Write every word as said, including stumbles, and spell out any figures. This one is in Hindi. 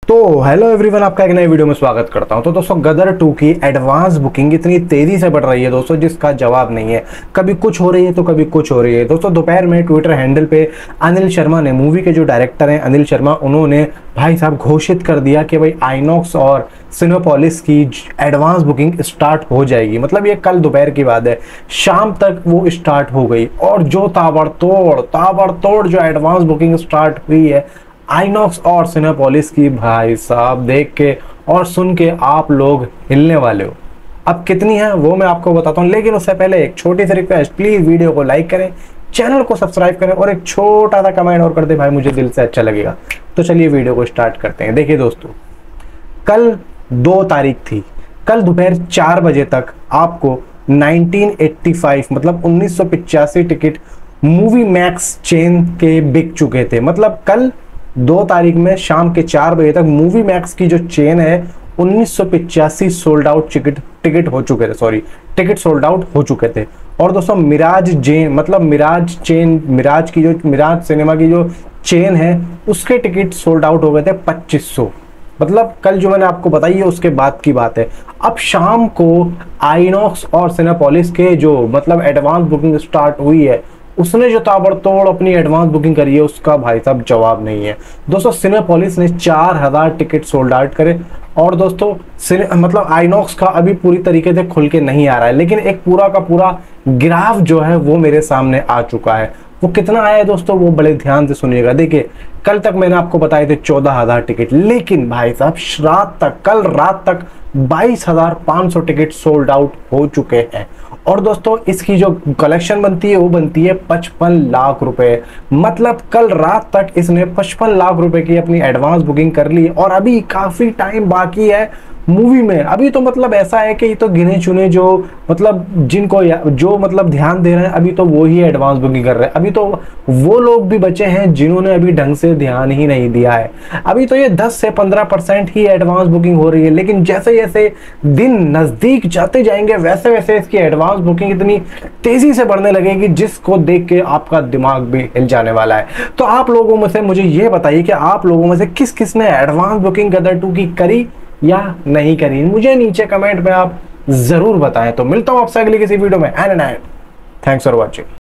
तो हेलो एवरीवन, आपका एक नए वीडियो में स्वागत करता हूं। तो दोस्तों, गदर टू की एडवांस बुकिंग इतनी तेजी से बढ़ रही है दोस्तों, जिसका जवाब नहीं है। कभी कुछ हो रही है तो कभी कुछ हो रही है दोस्तों। दोपहर में ट्विटर हैंडल पे अनिल शर्मा ने, मूवी के जो डायरेक्टर हैं अनिल शर्मा, उन्होंने भाई साहब घोषित कर दिया कि भाई आइनॉक्स और सिनेपोलिस की एडवांस बुकिंग स्टार्ट हो जाएगी। मतलब ये कल दोपहर की बात है, शाम तक वो स्टार्ट हो गई और जो ताबड़तोड़ ताबड़तोड़ जो एडवांस बुकिंग स्टार्ट हुई है आइनॉक्स और सिनेपोलिस की, भाई साहब देख के और सुन के आप लोग हिलने वाले हो। अब कितनी है वो मैं आपको बताता हूँ, लेकिन उससे पहले एक छोटी सी रिक्वेस्ट, प्लीज वीडियो को लाइक करें, चैनल को सब्सक्राइब करें और एक छोटा सा कमेंट और कर दे भाई, मुझे दिल से अच्छा लगेगा। तो चलिए वीडियो को स्टार्ट करते हैं। देखिए दोस्तों, कल दो तारीख थी, कल दोपहर चार बजे तक आपको नाइनटीन एट्टी फाइव मतलब उन्नीस सौ पिचासी टिकट मूवी मैक्स चेन के बिक चुके थे। मतलब कल दो तारीख में शाम के चार बजे तक मूवी मैक्स की जो चेन है उन्नीस सौ पिचासी सोल्ड आउट टिकट टिकट हो चुके थे सॉरी टिकट सोल्ड आउट हो चुके थे। और दोस्तों, मिराज जेन मतलब मिराज चेन मिराज की जो मिराज सिनेमा की जो चेन है उसके टिकट सोल्ड आउट हो गए थे पच्चीस सौ। मतलब कल जो मैंने आपको बताई है उसके बाद की बात है। अब शाम को आइनॉक्स और सिनेपोलिस के जो मतलब एडवांस बुकिंग स्टार्ट हुई है, उसने जो ताबड़तोड़ अपनी एडवांस बुकिंग करी है उसका भाई साहब जवाब नहीं है दोस्तों। सिनेपोलिस ने चार हजार टिकट सोल्ड आउट करे और दोस्तों मतलब आइनॉक्स का अभी पूरी तरीके से खुल के नहीं आ रहा है, लेकिन एक पूरा का पूरा ग्राफ जो है वो मेरे सामने आ चुका है। वो कितना आया है दोस्तों, वो बड़े ध्यान से सुनिएगा। देखिए, कल तक मैंने आपको बताए थे चौदह हजार टिकट, लेकिन भाई साहब रात तक कल रात तक बाईस हजार पांच सौ टिकट सोल्ड आउट हो चुके हैं। और दोस्तों, इसकी जो कलेक्शन बनती है वो बनती है पचपन लाख रुपए। मतलब कल रात तक इसने पचपन लाख रुपए की अपनी एडवांस बुकिंग कर ली और अभी काफी टाइम बाकी है मूवी में। अभी तो मतलब ऐसा है कि ये तो गिने चुने जो मतलब जिनको जो मतलब ध्यान दे रहे हैं अभी तो वो ही एडवांस बुकिंग कर रहे हैं। अभी तो वो लोग भी बचे हैं जिन्होंने अभी ढंग से ध्यान ही नहीं दिया है। अभी तो ये दस से पंद्रह परसेंट ही एडवांस बुकिंग हो रही है, लेकिन जैसे जैसे दिन नजदीक जाते जाएंगे वैसे वैसे इसकी एडवांस बुकिंग इतनी तेजी से बढ़ने लगेगी जिसको देख के आपका दिमाग भी हिल जाने वाला है। तो आप लोगों में से मुझे ये बताइए कि आप लोगों में से किस किस ने एडवांस बुकिंग गदर टू की करी या नहीं करी, मुझे नीचे कमेंट में आप जरूर बताएं। तो मिलता हूं आपसे अगली किसी वीडियो में। And and thanks for watching.